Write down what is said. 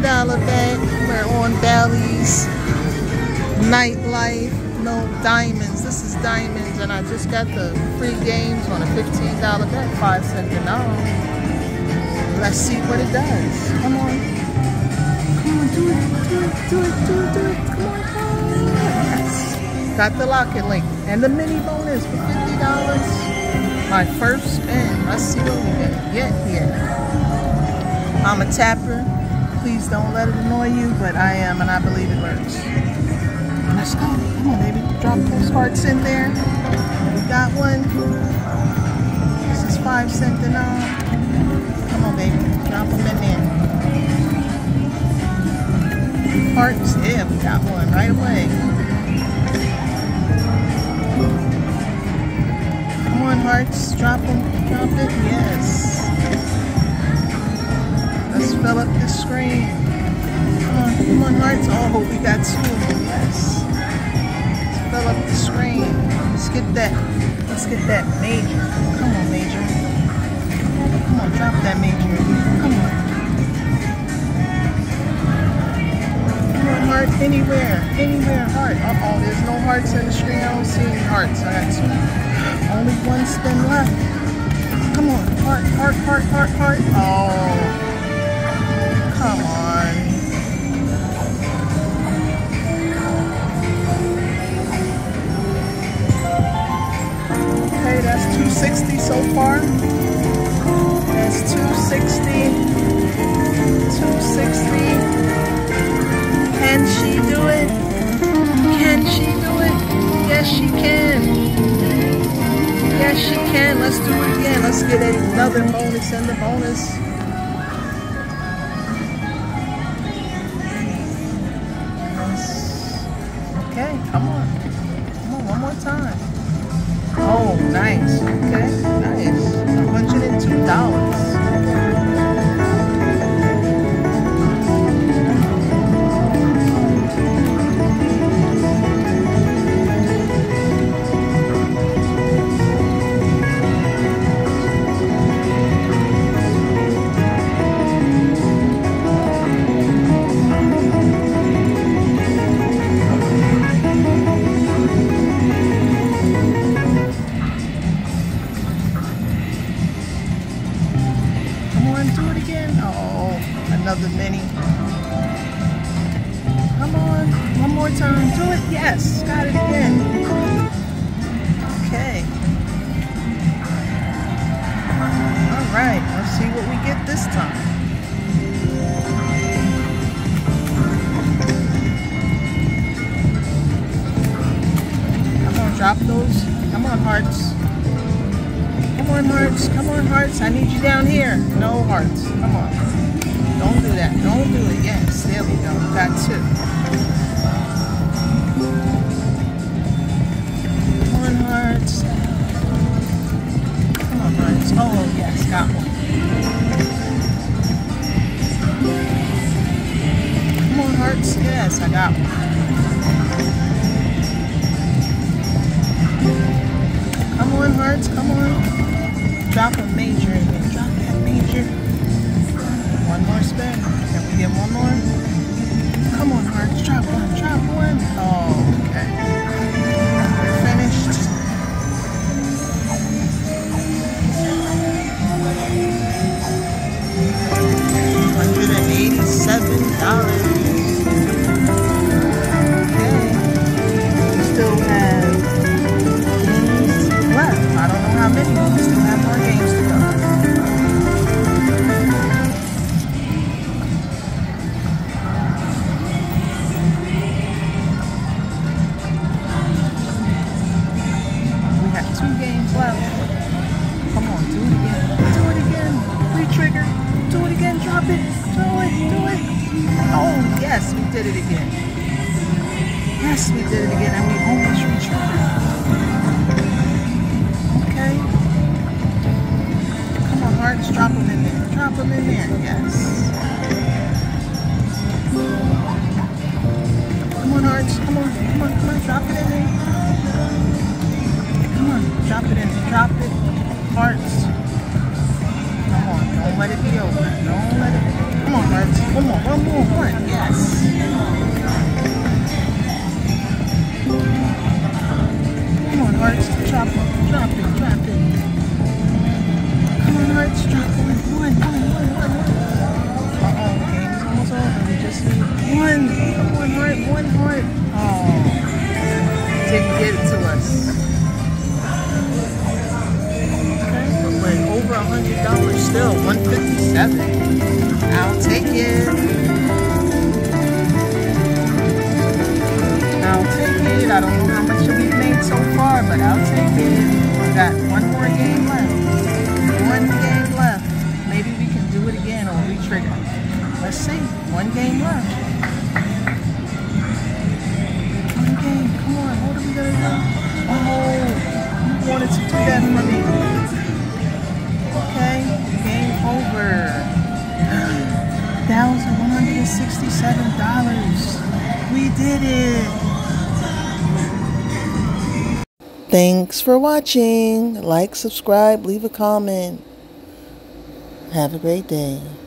$15 bet. We're on Bally's Nightlife. No diamonds. This is diamonds, and I just got the free games on a $15 bet, 5 cents an hour. Let's see what it does. Come on. Come on, do it. Come on. Yes. Got the locket link and the mini bonus for $50. My first spin. Let's see what we get here. I'm a tapper. Please don't let it annoy you, but I am, and I believe it works. Let's go. Come on, baby. Drop those hearts in there. We got one. This is 5 cents an hour. Come on, baby. Drop them in there. Hearts. Yeah, we got one right away. Come on, hearts. Drop them. Drop it. Yes. Let's fill up the screen. Come on, hearts. Oh, we got 2 of them. Yes. Fill up the screen. Let's get that major. Come on, major. Come on, drop that major. Come on. Come on, heart. Anywhere, heart. Uh-oh, there's no hearts in the screen. I don't see any hearts. I got 2. Only 1 spin left. Come on, heart. Oh, come on. Okay, that's 260 so far. That's 260. 260. Can she do it? Can she do it? Yes, she can. Yes, she can. Let's do it again. Let's get another bonus and the bonus. Okay, come on. Come on, one more time. Oh, nice. Okay, nice. $102. Do it again. Oh, another mini. Come on, one more time. Do it. Yes, got it again. Okay. All right, let's see what we get this time. Come on, drop those. Come on, hearts. Come on, hearts. Come on, hearts. I need you down here. No hearts. Come on. Don't do that. Don't do it. Yes. There we go. Got 2. Come on, hearts. Come on, hearts. Oh, yes. Got 1. Come on, hearts. Yes, I got 1. Come on, hearts. Come on. Drop a major in there. Drop that major. 1 more spin. Can we get 1 more? Come on, hearts. Drop 1. Drop 1. Oh, okay. We're finished. $187. Okay. We still have games left. I don't know how many. We still have more games to go. We have 2 games left. Come on, do it again. Do it again. Re-trigger. Do it again. Drop it. Do it. Do it. Oh, yes, we did it again. Yes, we did it again, and we almost re-triggered. Okay. Come on, hearts. Drop them in there. Drop them in there. Yes. Come on, hearts. Come on. Come on. Come on. Drop it in there. Come on. Drop it in there. Drop it. Hearts. Come on. Don't let it be over. Don't let it. Come on, hearts. One more one. Yes. Come on, hearts. Drop it. Come on, hearts. Drop one. Uh-oh, the game is almost over. We just need one. Come on, heart. One heart. Oh. Didn't get it to us. Okay, but over $100 still. $157. I'll take it. I don't know how much we've made so far, but I'll take it. We got one more game left. Maybe we can do it again or re-trigger. Let's see. One game left. One game. Come on. What are we going to do? Oh, you wanted to do that for me. Okay. Game over. $1,167. We did it. Thanks for watching. Like, subscribe, leave a comment. Have a great day.